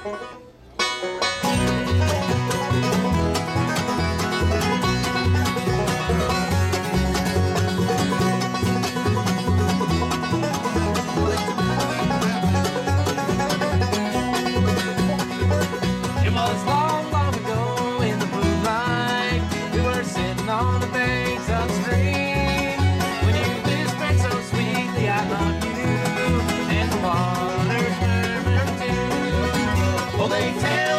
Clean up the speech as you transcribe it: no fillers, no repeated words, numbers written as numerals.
It was long, long ago in the moonlight. We were sitting on the banks of the stream when you whispered so sweetly, "I love you," and the waters murmured too. Oh, they tell